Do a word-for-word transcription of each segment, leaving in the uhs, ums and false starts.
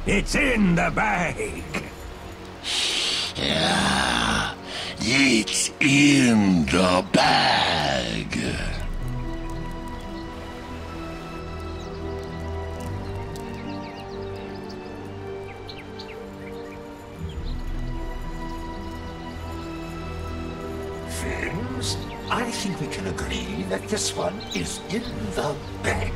It's in the bag. Yeah, it's in the bag. Friends, I think we can agree that this one is in the bag.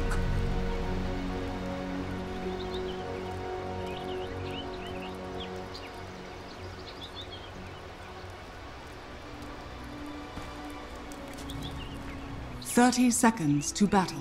Thirty seconds to battle.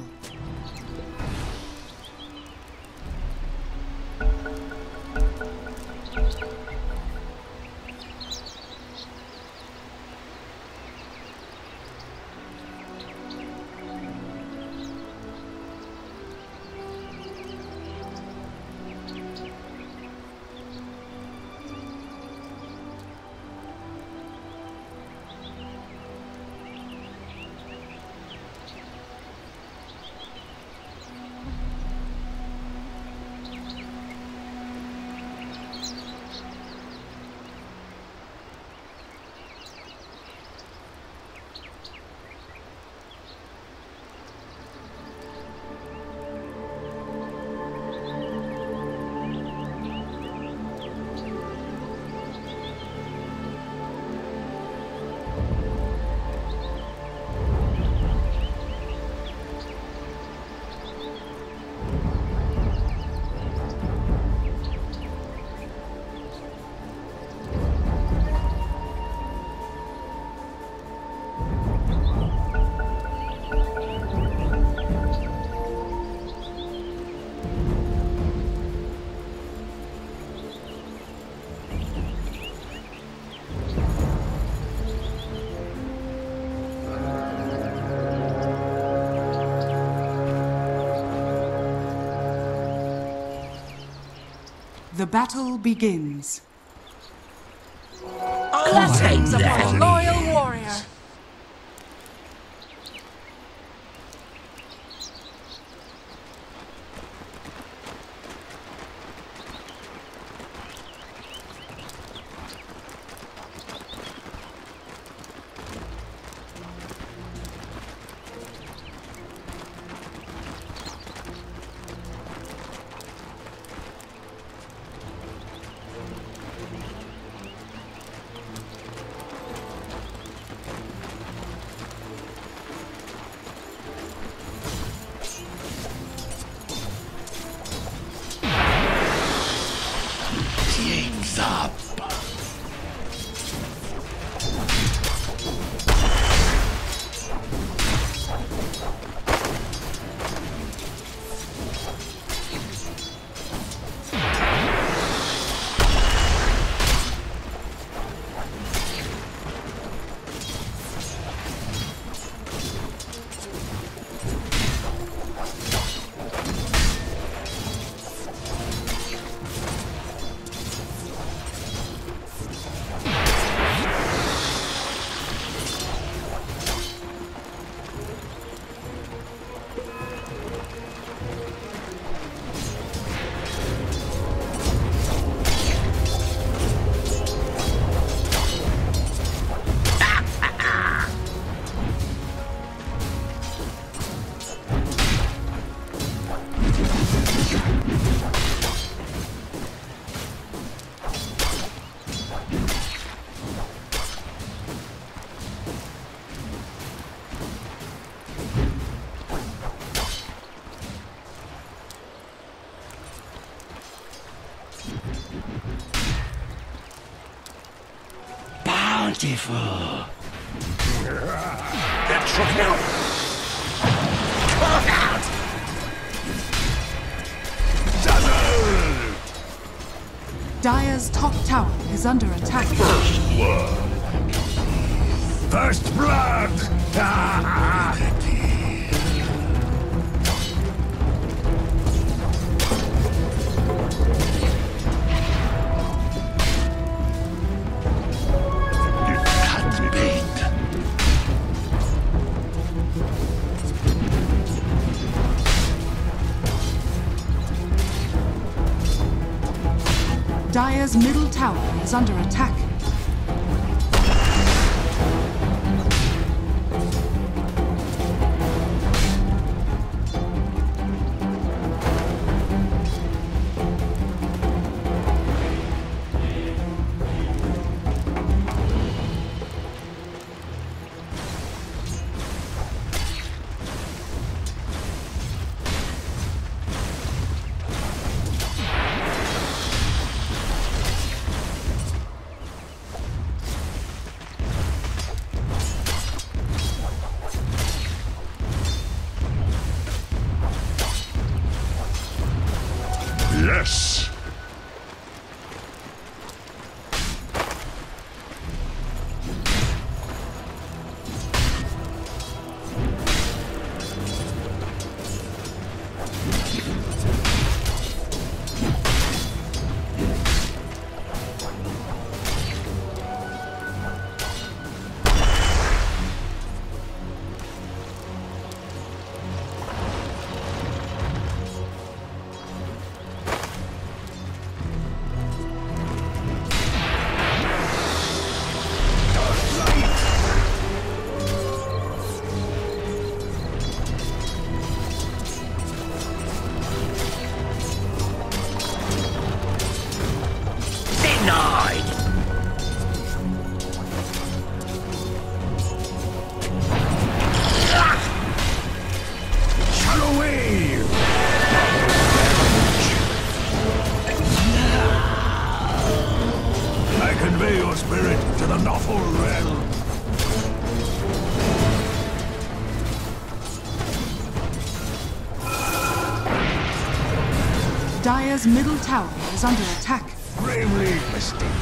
The battle begins. Blessings upon a loyal warrior. King's up. Bountiful. That should help. Caught out! Dazzle! Dire's top tower is under attack. First blood. First blood! Ah! Dire's middle tower is under attack. Yes! Convey your spirit to the Noffle realm. Dire's middle tower is under attack. Gravely mistaken.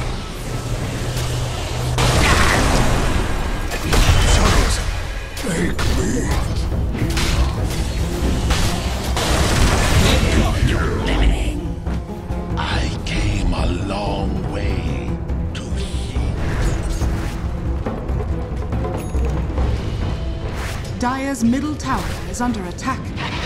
Shadows, take me. You're limiting. I came a long way to see. Dire's middle tower is under attack.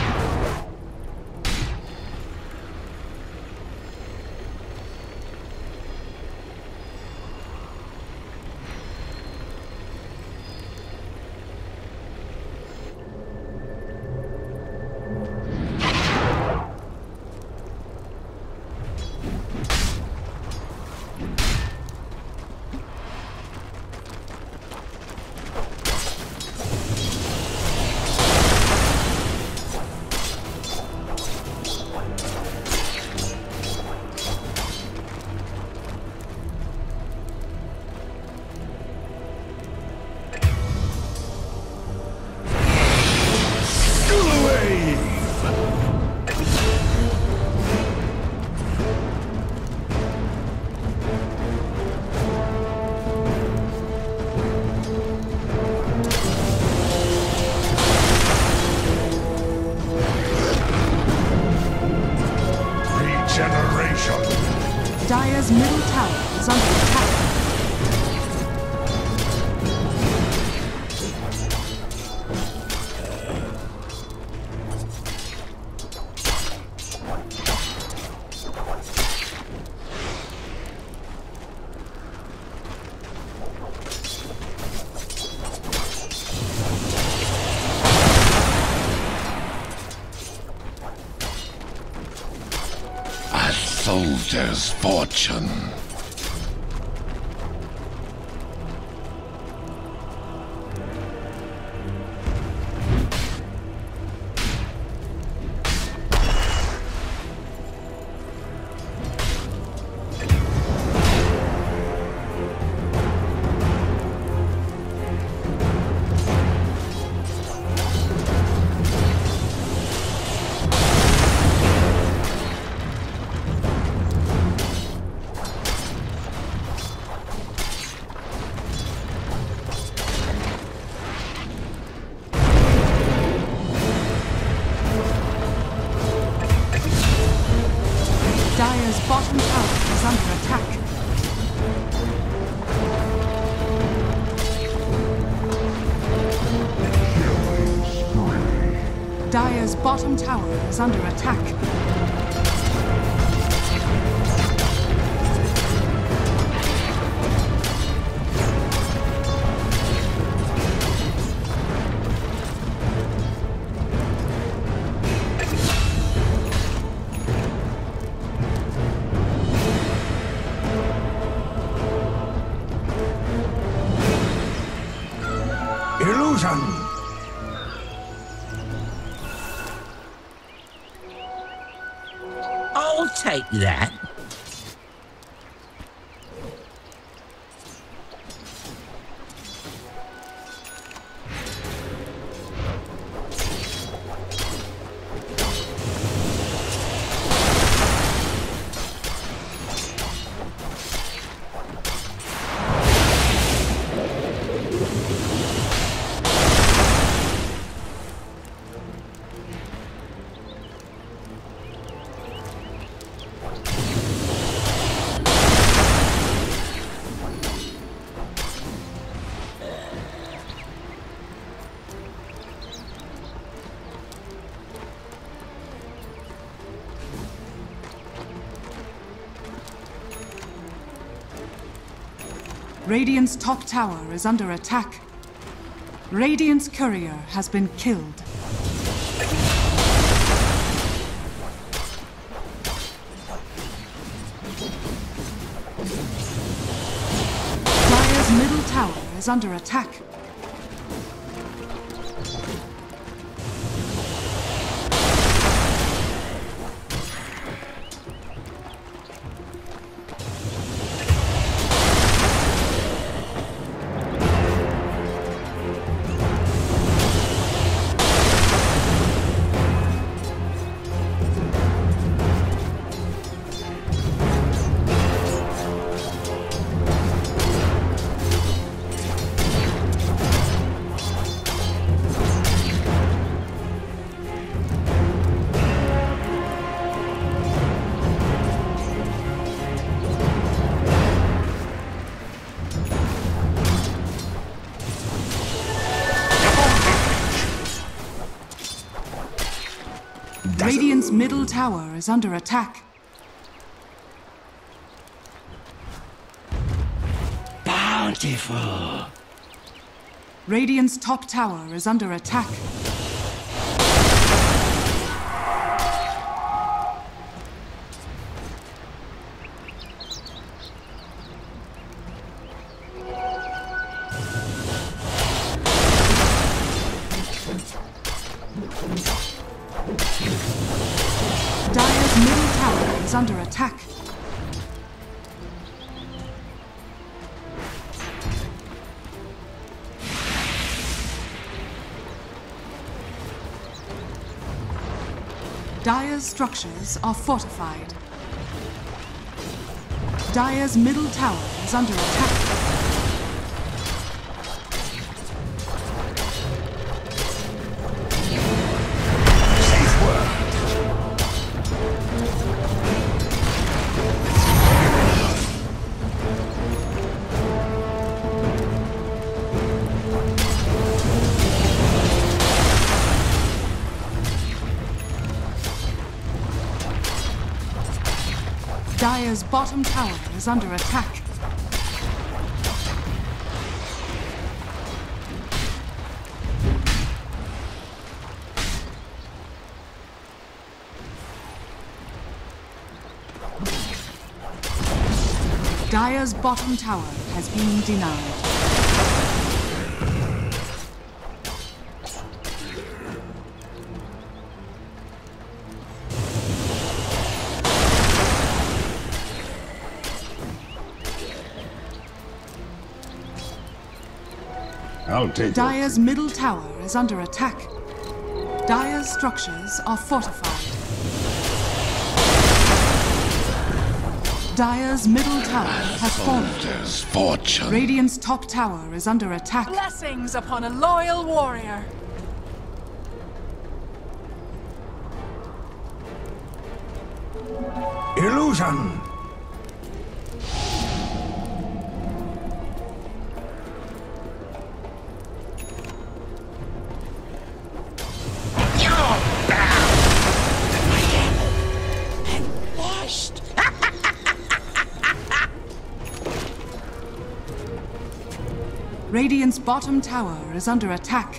Dire's middle tower is under attack. Soldier's fortune. Dire's bottom tower is under attack. Dire's bottom tower is under attack. I'll take that. Radiant's top tower is under attack. Radiant's courier has been killed. Dire's middle tower is under attack. Radiant's middle tower is under attack. Bountiful. Radiant's top tower is under attack. Dire's middle tower is under attack. Dire's structures are fortified. Dire's middle tower is under attack. Dire's bottom tower is under attack. Dire's bottom tower has been denied. I'll take Dire's middle tower is under attack. Dire's structures are fortified. Dire's middle tower has fallen. Soldier's fortune. Radiant's top tower is under attack. Blessings upon a loyal warrior. Illusion! Radiant's bottom tower is under attack.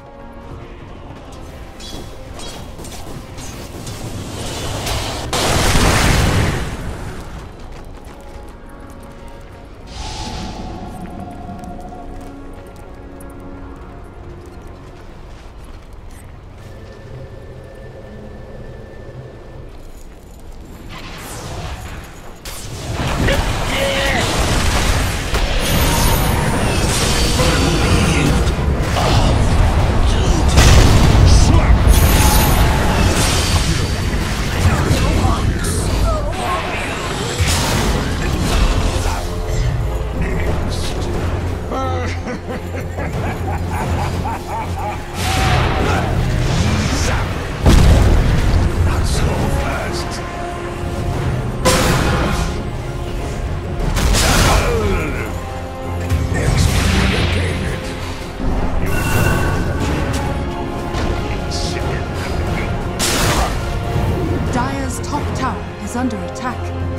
is under attack.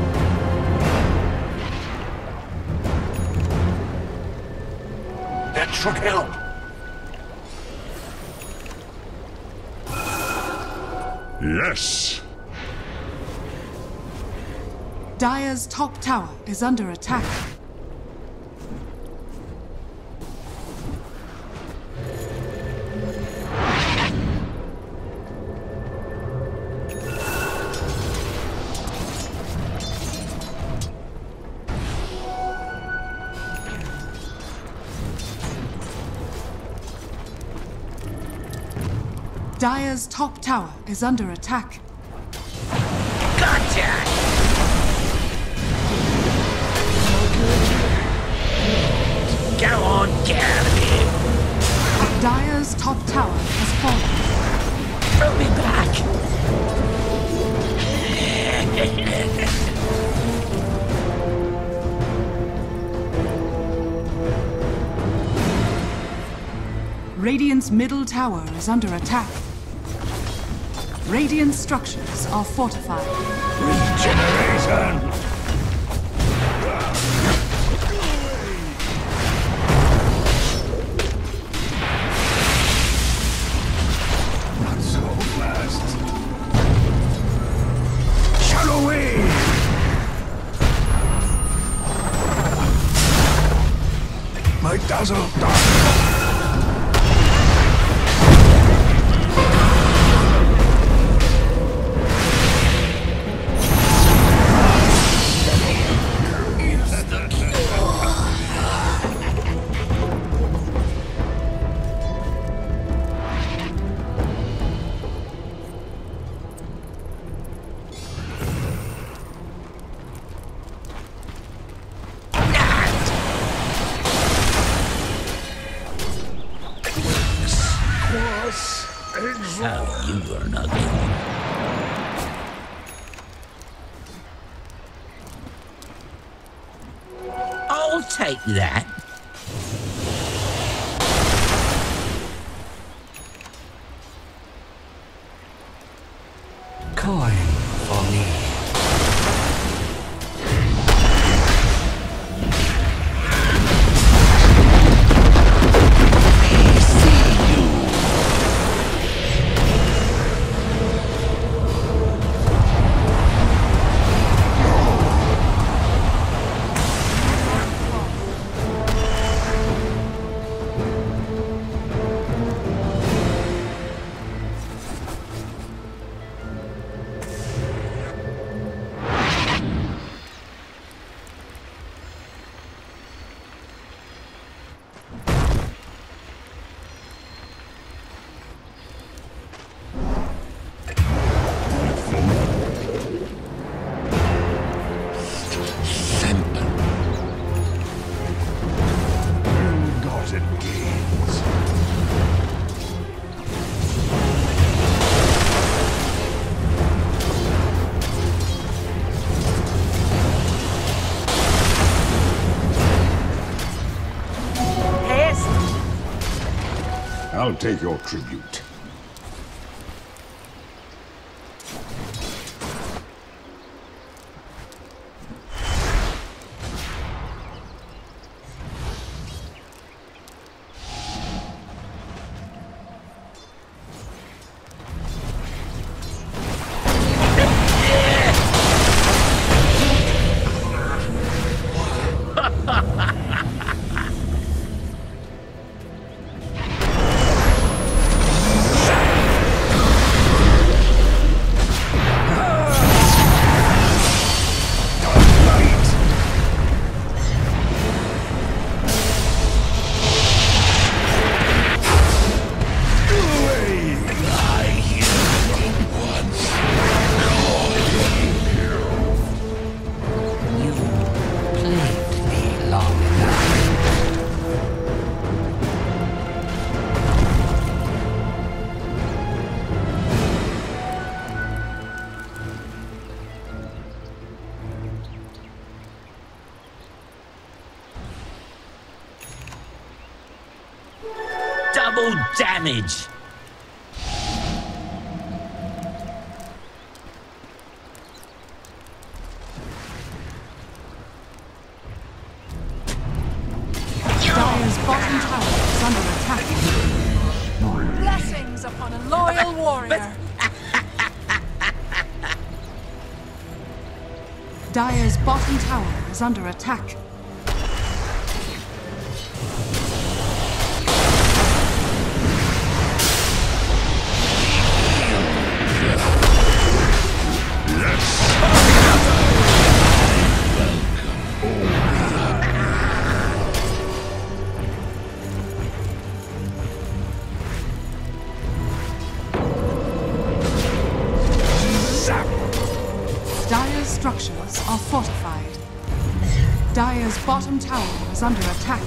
That should help. Yes. Dire's top tower is under attack. Dire's top tower is under attack. Gotcha! Go on, get out of here! Dire's top tower has fallen. Throw me back! Radiant's middle tower is under attack. Radiant structures are fortified. Regeneration! Not so fast. Shadow Wave! My dazzle dark. Oh, you are an ugly one. I'll take that. Coin for me. I'll take your tribute. Double damage! warrior. Dire's bottom tower is under attack. Dire's structures are fortified. Dire's bottom tower is under attack.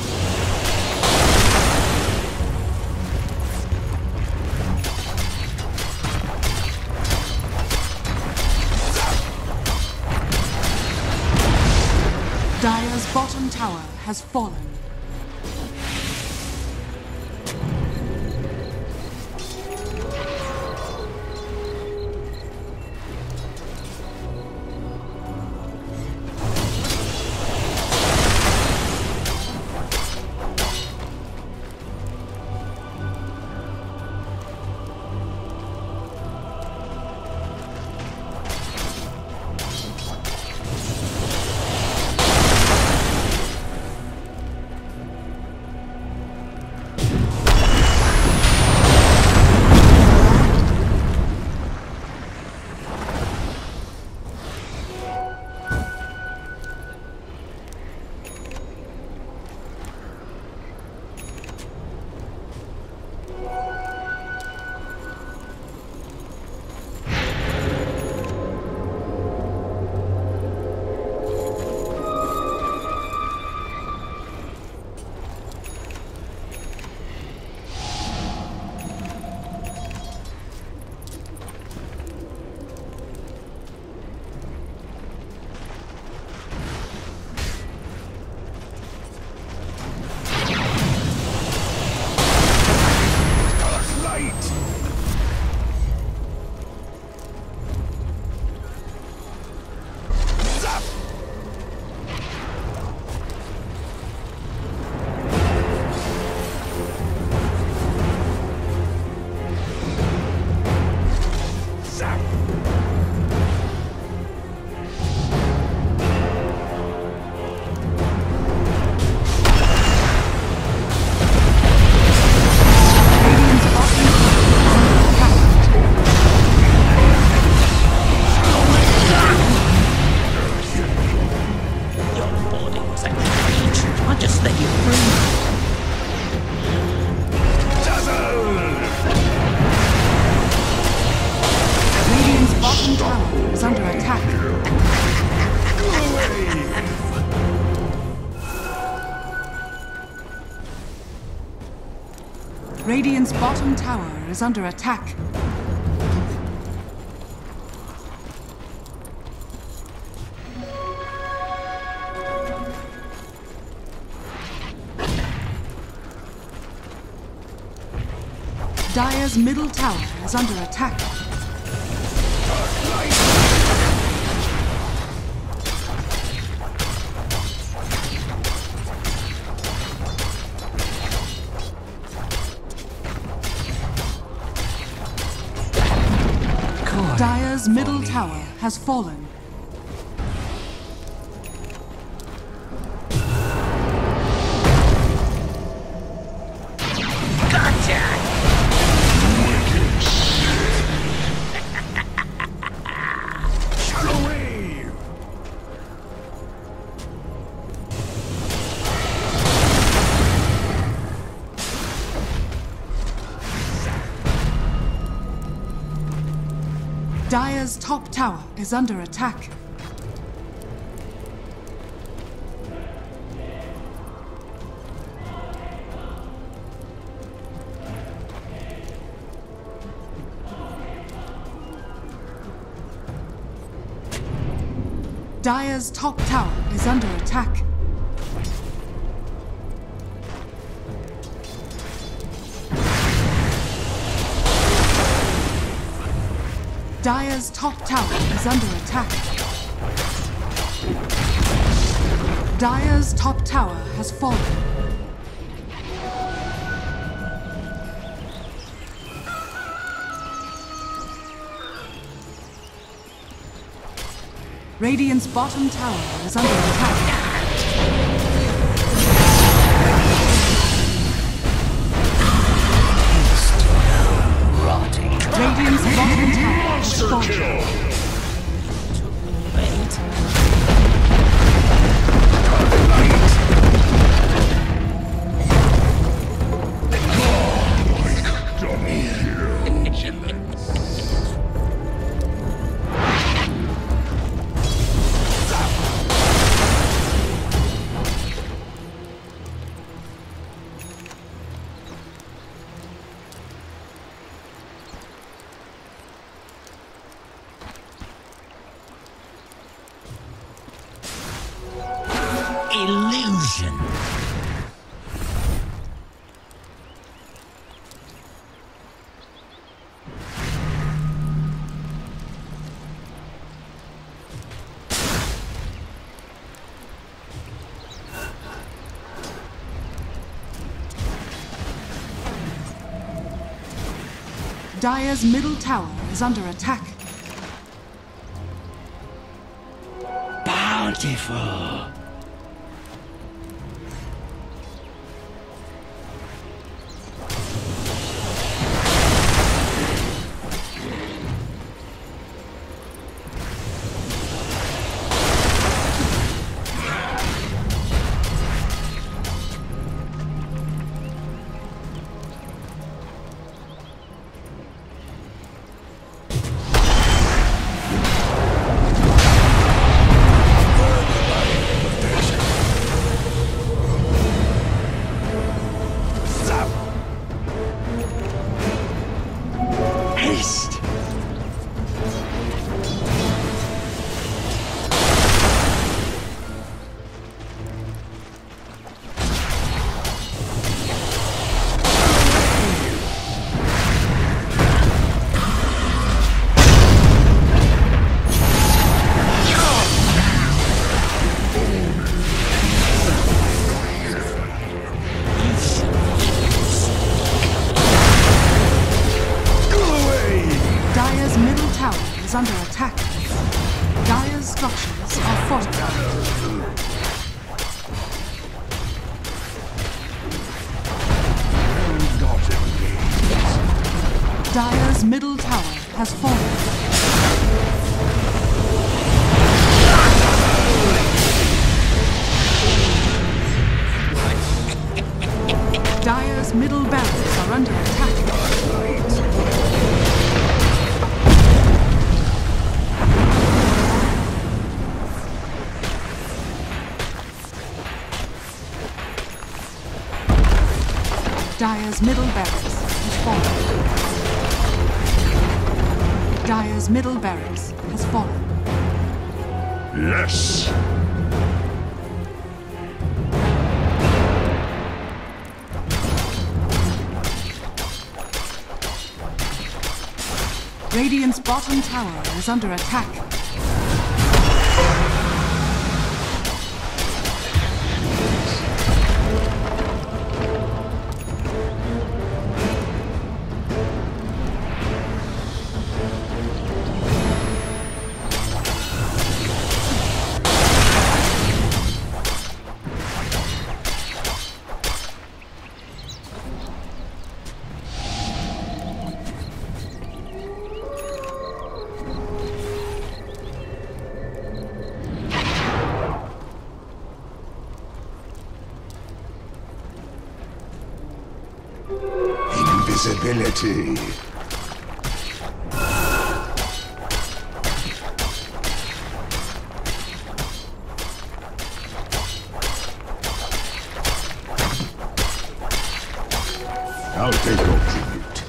Dire's bottom tower has fallen. Radiant's bottom tower is under attack. Dire's middle tower is under attack. Dire's middle tower has fallen. Dire's top tower is under attack. Dire's top tower is under attack. Dire's top tower is under attack. Dire's top tower has fallen. Radiant's bottom tower is under attack. Radiant's bottom tower is falling. Wait. Illusion. Dire's middle tower is under attack. Bountiful. Under attack. Dire's structures are fortified. Dire's middle tower has fallen. Dire's middle barracks are under attack. Dire's middle barracks has fallen. Dire's middle barracks has fallen. Yes! Radiant's bottom tower is under attack. Invisibility. I'll take your tribute.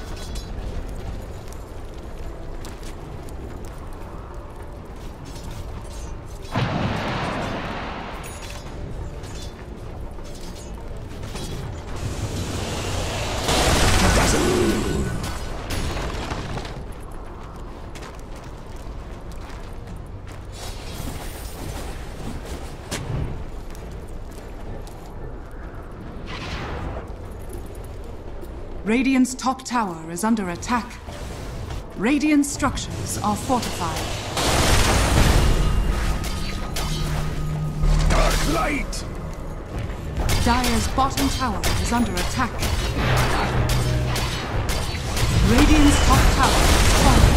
Radiant's top tower is under attack. Radiant structures are fortified. light! Dire's bottom tower is under attack. Radiant's top tower is falling.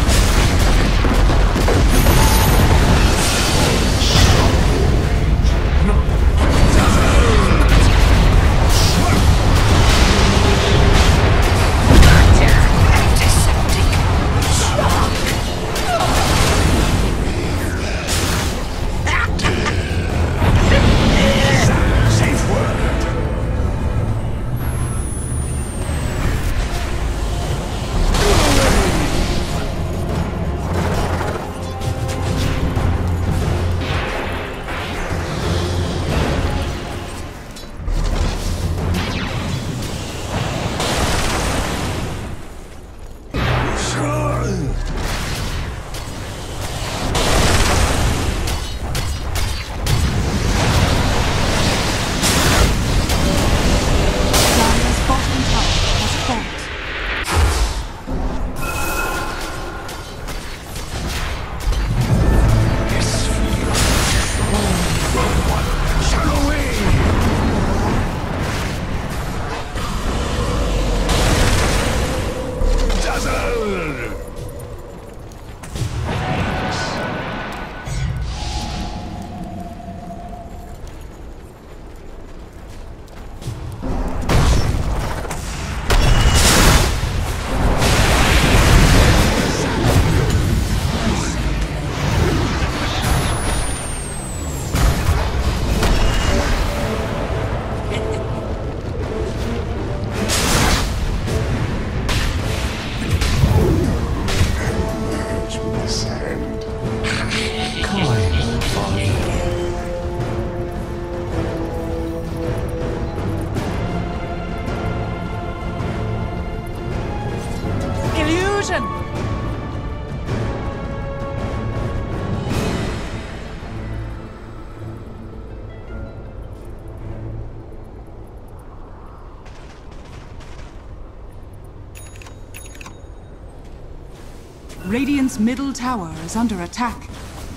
Radiant's middle tower is under attack.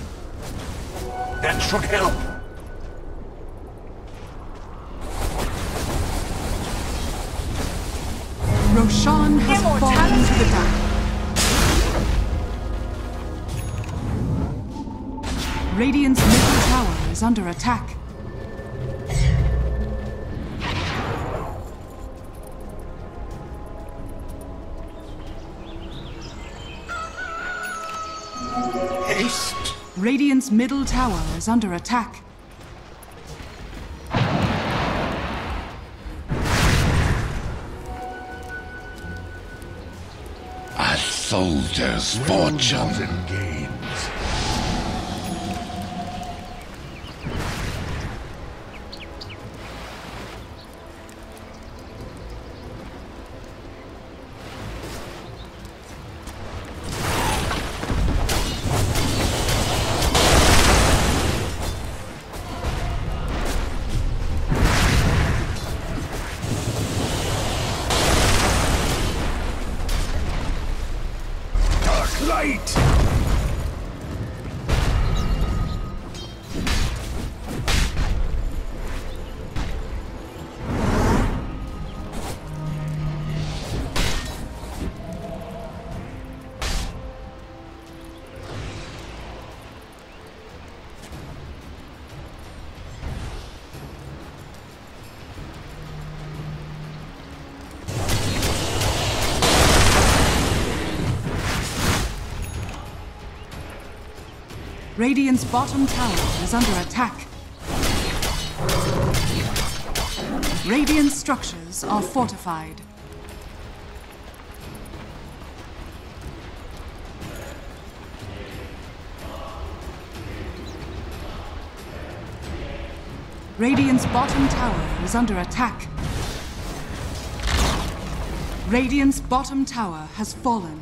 That should help. Roshan has fallen to the ground. Radiant's middle tower is under attack. Haste. Radiant's middle tower is under attack. A soldier's fortune. Gains. Light! Radiant's bottom tower is under attack. Radiant structures are fortified. Radiant's bottom tower is under attack. Radiant's bottom tower has fallen.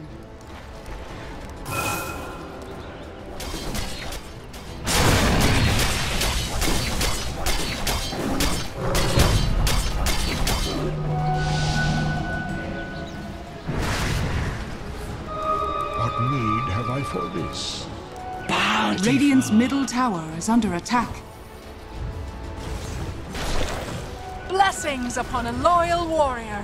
What need have I for this? Radiant's middle tower is under attack. Blessings upon a loyal warrior.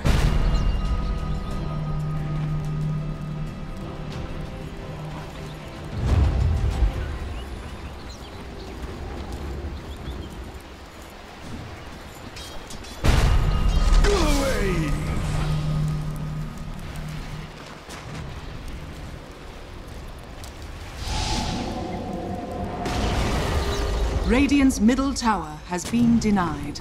Radiant's middle tower has been denied.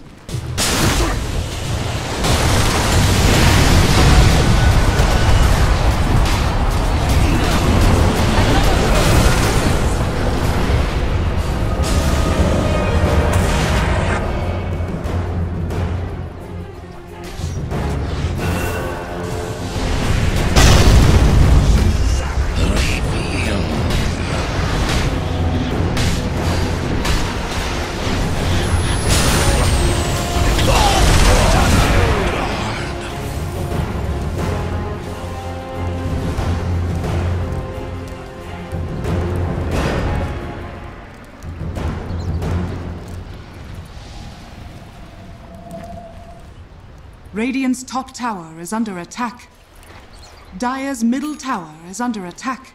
Radiant's top tower is under attack. Dire's middle tower is under attack.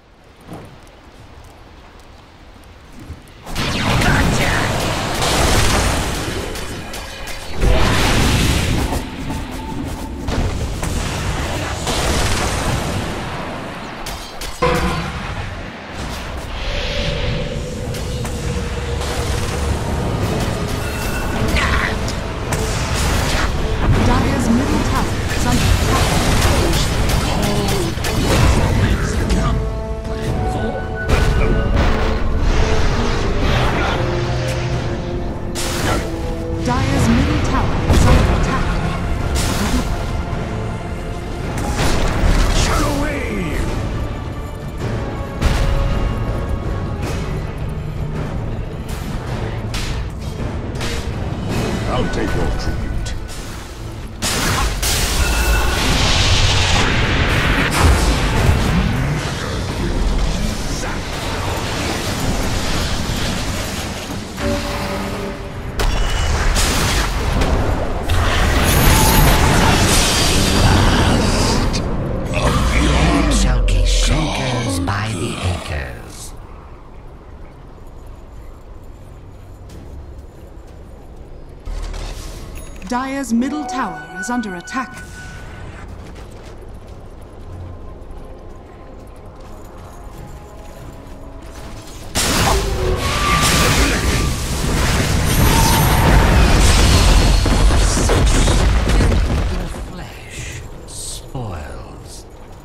I'll take your tribute. Shall be shakers by the acres. Dire's middle tower is under attack. The flesh spoils.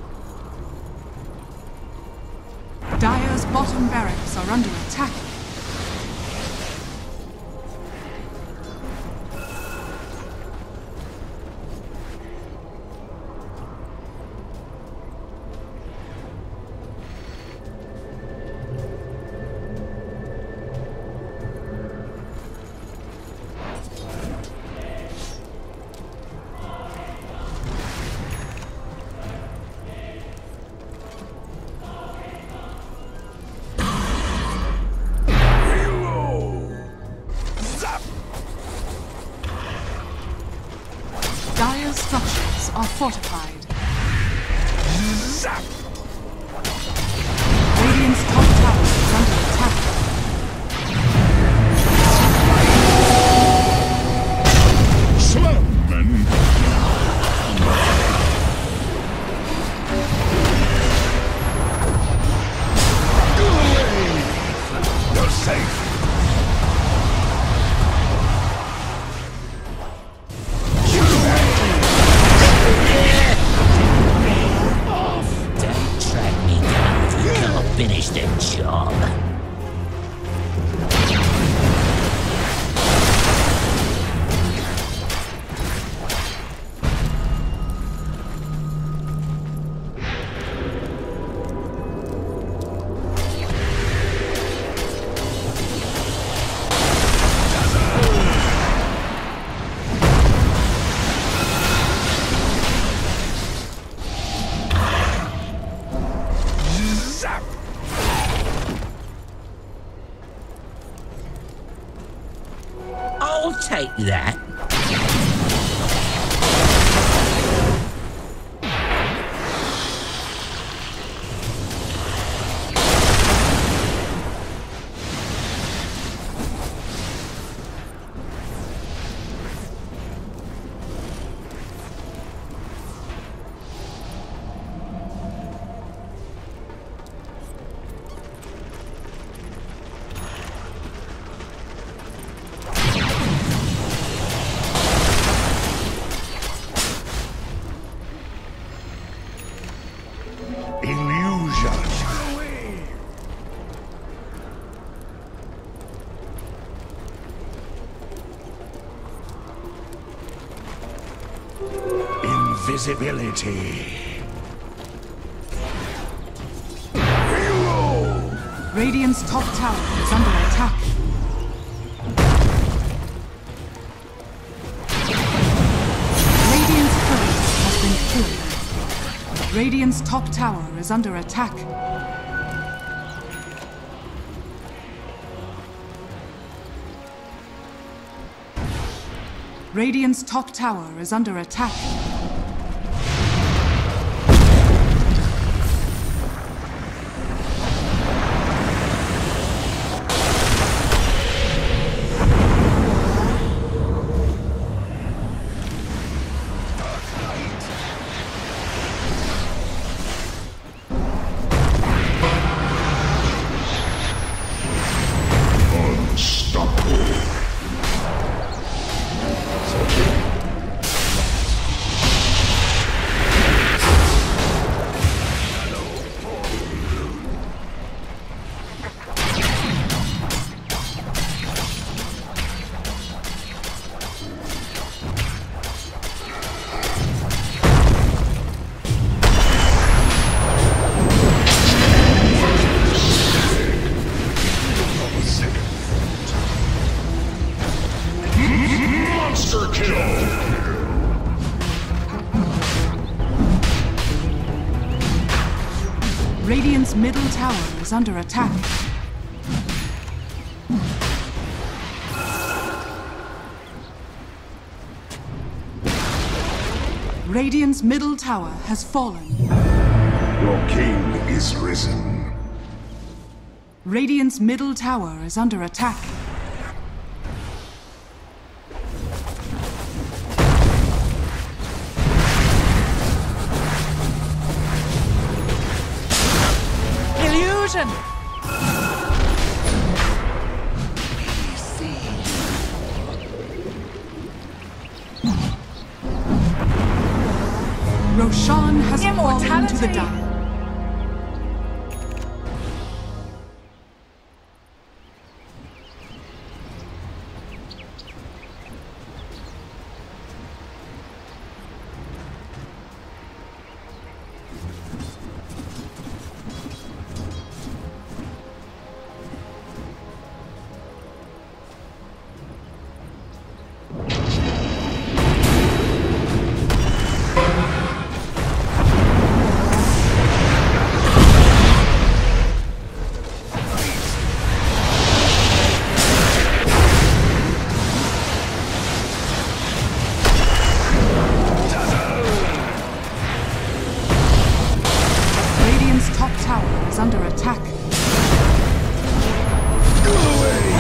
Dire's bottom barracks are under attack. Dire's structures are fortified. Zap! Radiant's top tower is under attack. Slumman! Go away! You're safe! Don't track me down if you can't finish the job. Zap! I'll take that. invisibility. Radiant's top tower is under attack. Radiant's turret has been killed. Radiant's top tower is under attack. Radiant's top tower is under attack. Radiant's middle tower is under attack. Radiant's middle tower has fallen. Your king is risen. Radiant's middle tower is under attack. Illusion! Roshan has fallen to the Immortality! dark. Top tower is under attack. Go away!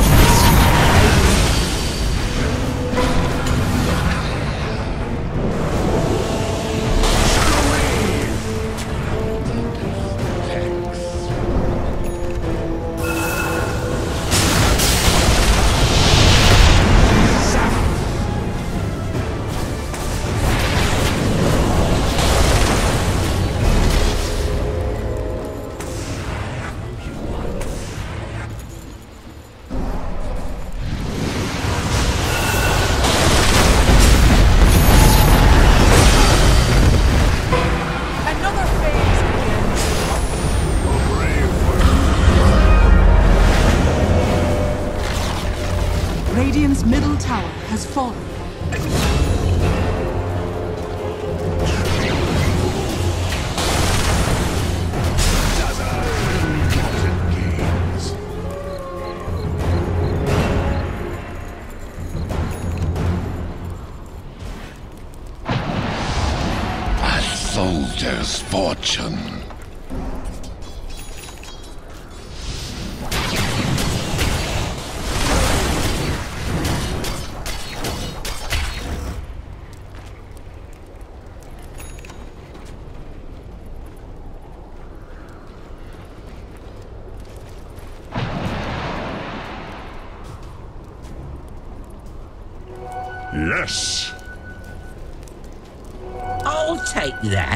Radiant's middle tower has fallen. A soldier's fortune. Yes. I'll take that.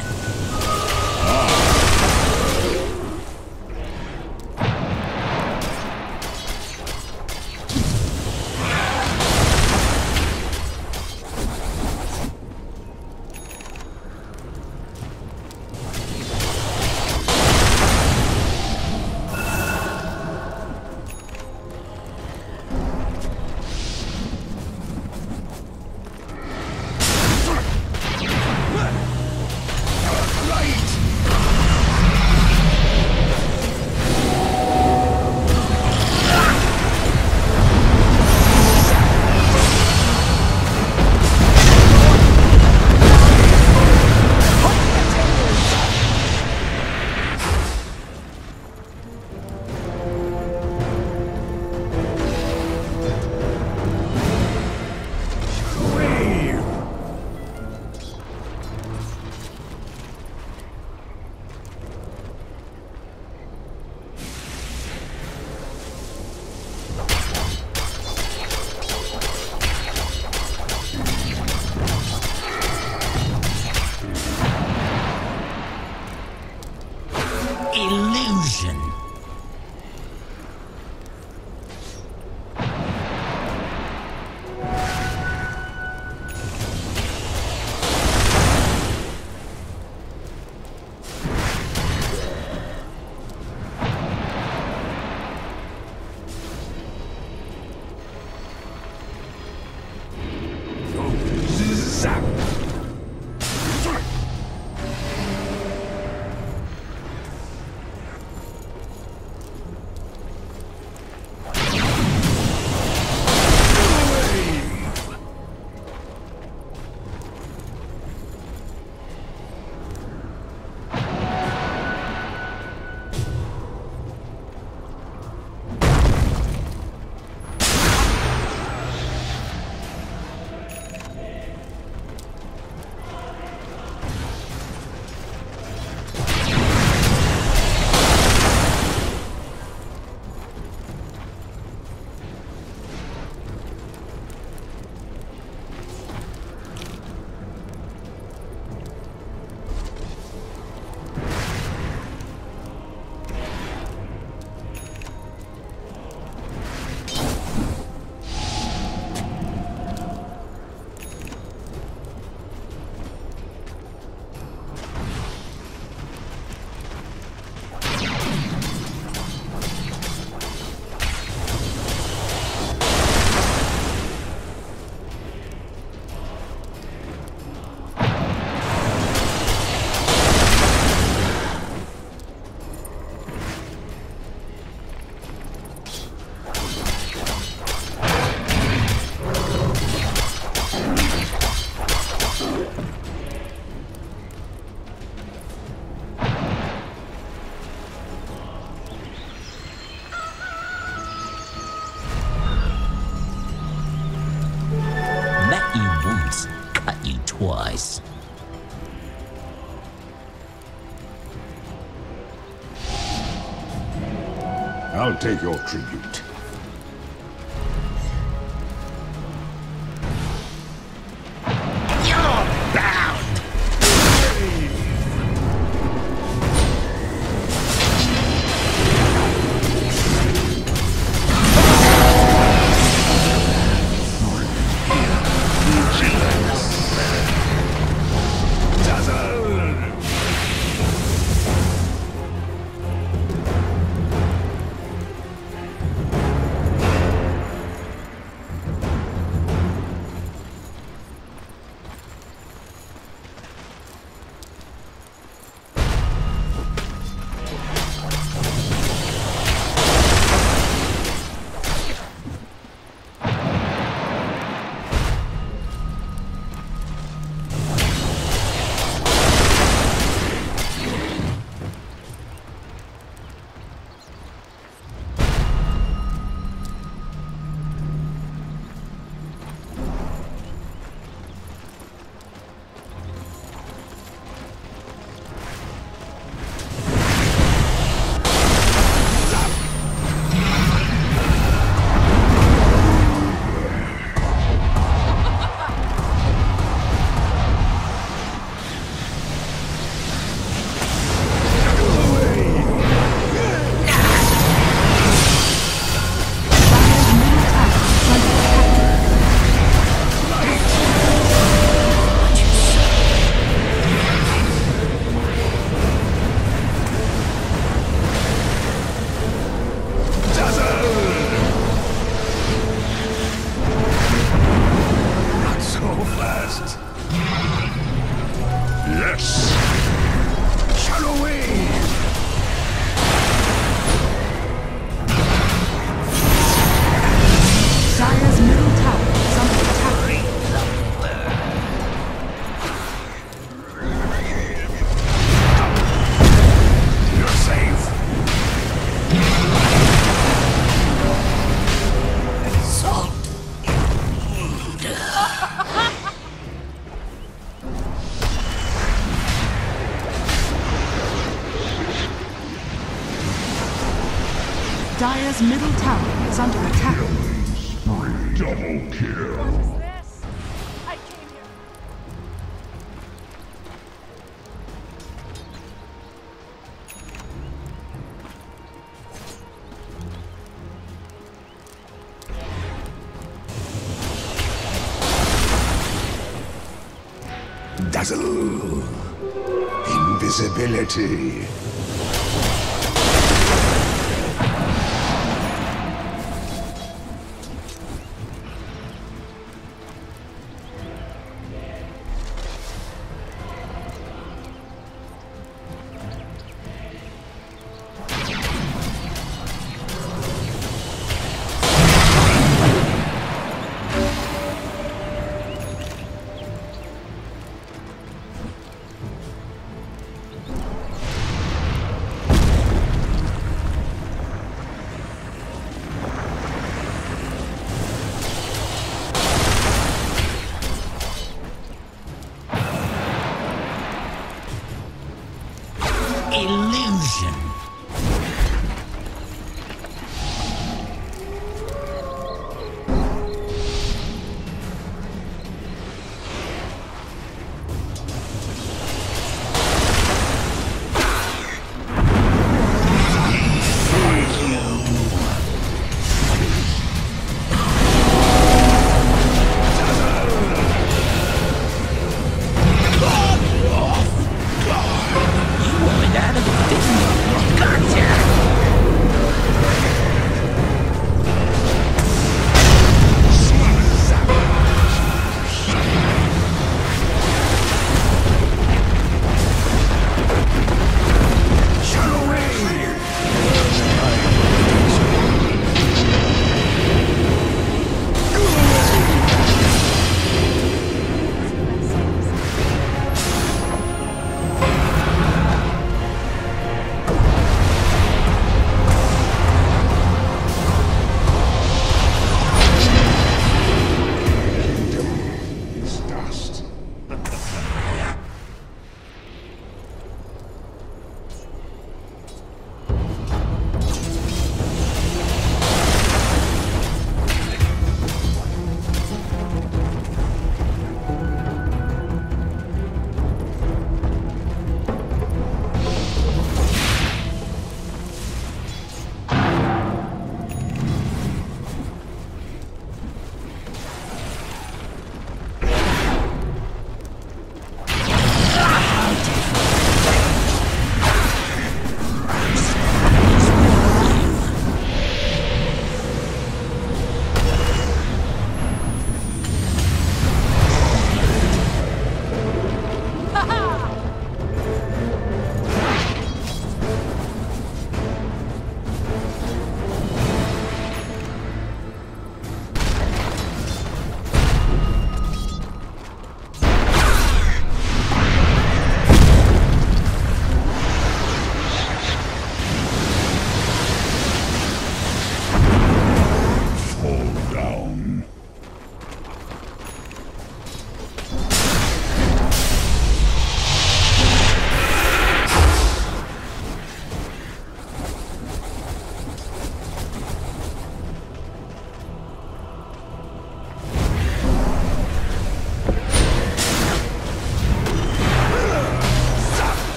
twice. I'll take your tribute. You're bound! Dire's middle tower is under attack. Double kill. What is this? I came here. Dazzle. Invisibility.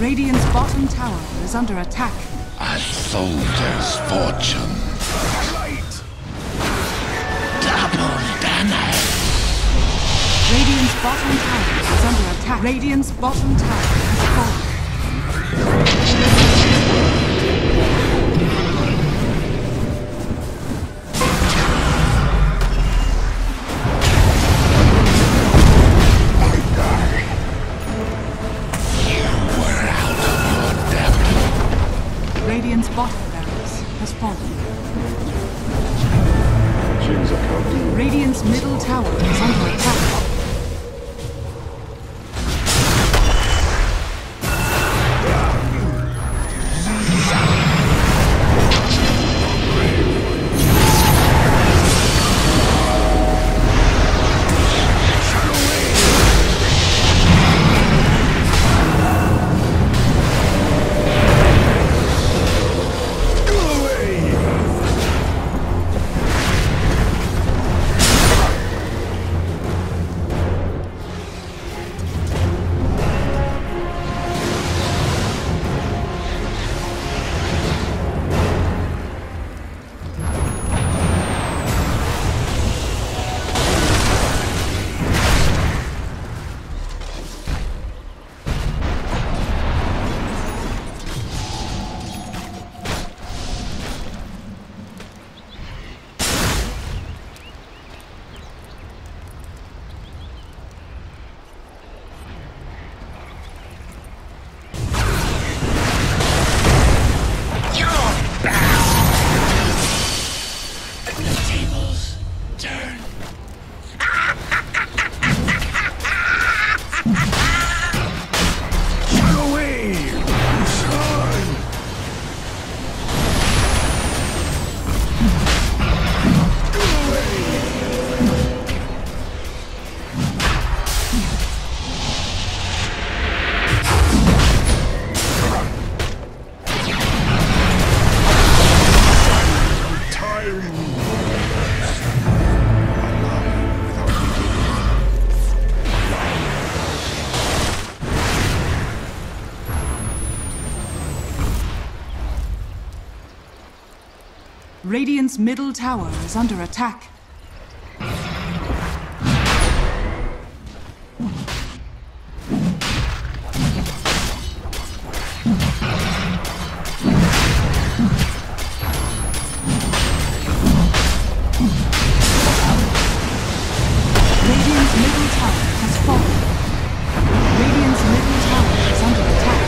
Radiant's bottom tower is under attack. A soldier's fortune. Light! Double damage. Radiant's bottom tower is under attack. Radiant's bottom tower has fallen. Radiant's bottom barracks has fallen. Radiant's middle tower is under attack. Radiant's middle tower is under attack. Radiant's middle tower has fallen. Radiant's middle tower is under attack.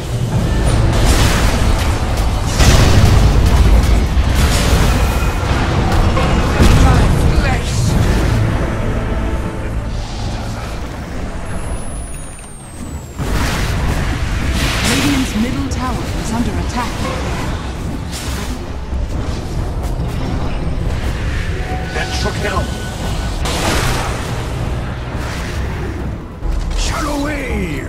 Radiant's middle tower is under attack. That should help. Shadow wave!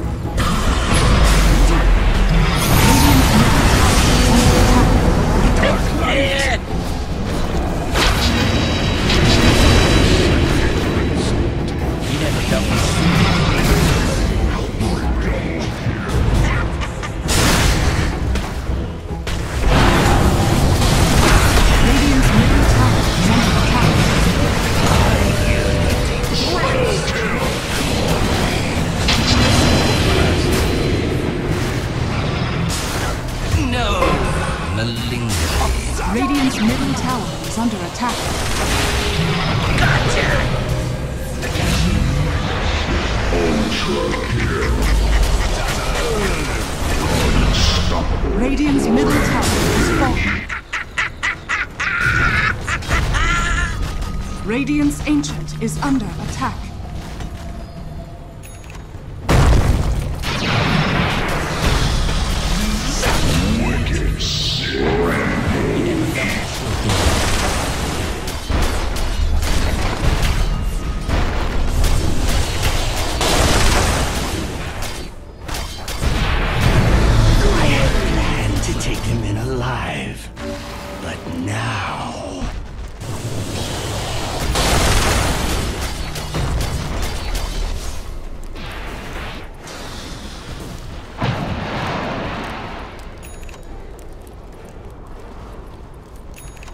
You never felt me Radiant's middle tower is under attack. No! Malinga. Radiant's middle tower is under attack. Radiant's middle tower is fallen. Radiant's ancient is under attack. To take him in alive. But now...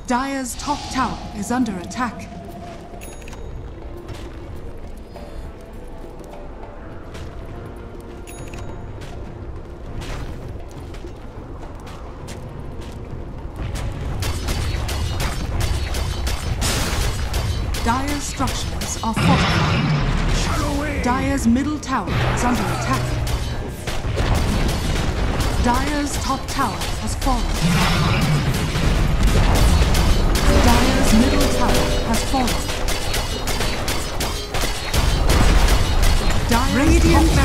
Dire's top tower is under attack. Dire's structures are fortified. Dire's middle tower is under attack. Dire's top tower has fallen. Dire's middle tower has fallen. Dire's Radiant